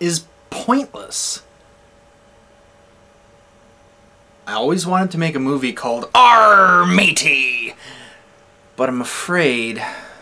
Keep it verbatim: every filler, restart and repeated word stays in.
is pointless. I always wanted to make a movie called Arr Matey, but I'm afraid